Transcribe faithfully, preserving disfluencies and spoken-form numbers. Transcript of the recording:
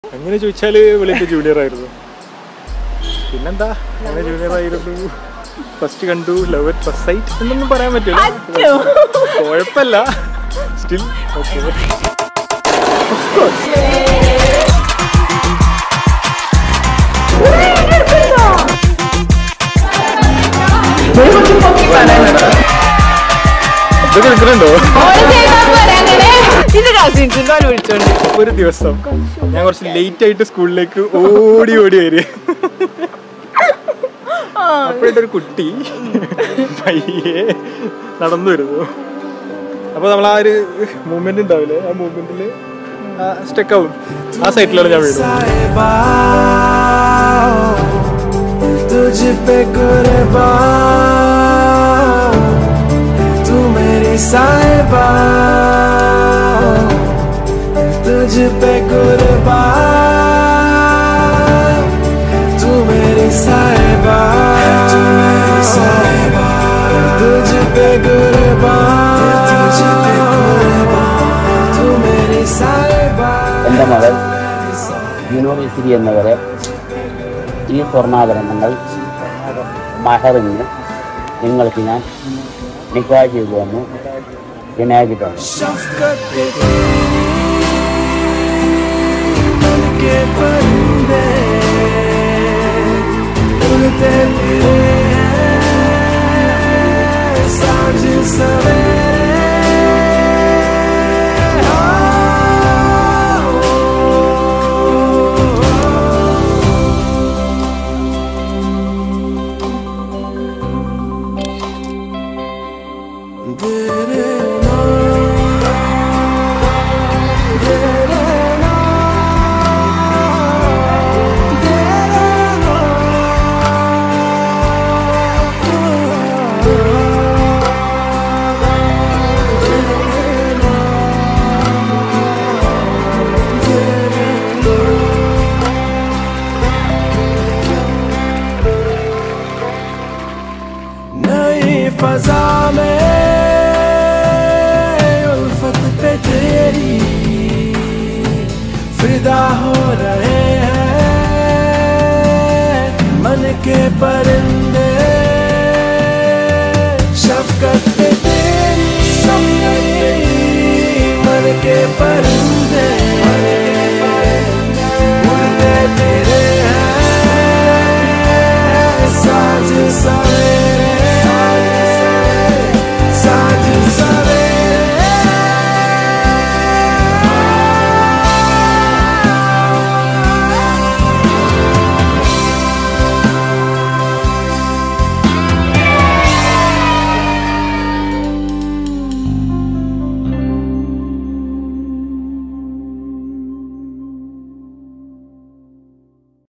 അങ്ങനെ ചോദിച്ചാൽ വിളിൻ്റെ ജൂനിയർ ആയിരുന്നു. പിന്നെന്താ അങ്ങനെ ജൂനിയർ ആയിരുന്നു. ഫസ്റ്റ് കണ്ടു, ലവ് അറ്റ് ഫസ്റ്റ് സൈറ്റ് എന്നൊന്നും പറയാൻ പറ്റില്ല. കുഴപ്പമില്ല, സ്റ്റിൽ ഓക്കെ. ഇതൊക്കെ നിൽക്കുന്നുണ്ടോ? ഒരു ദിവസം ഞാൻ കുറച്ച് ലേറ്റ് ആയിട്ട് സ്കൂളിലേക്ക് ഓടി ഓടി വരിക. അപ്പോഴൊരു കുട്ടി പയ്യെ നടന്നു വരുന്നു. അപ്പൊ നമ്മൾ ആ ഒരു മൂവ്മെന്റ് ഉണ്ടാവില്ലേ, ആ മൂവ്മെന്റില് സ്റ്റക്ക് ആവും. ആ സൈറ്റിലാണ് ഞാൻ വീഴുന്നത്. साहिबा तुझ पे कुर्बान, तू मेरी साहिबा, तू मेरी साहिबा, तुझ पे कुर्बान, तुझ पे कुर्बान, तू मेरी साहिबा. എൻ്റെ മകൾ യൂണിവേഴ്സിറ്റി എന്നവരെ ഈ സ്വർണ്ണാഭരണങ്ങൾ മഹറിന് നിങ്ങൾക്ക് ഞാൻ നിക്കാഹ് ചെയ്തു വന്നു വിനായകിട്ടുണ്ട്. फज़ा में उल्फत पे तेरी फिदा हो रहे हैं मन के परिंदे, शफ़क़त पे तेरी मन के परिंदे.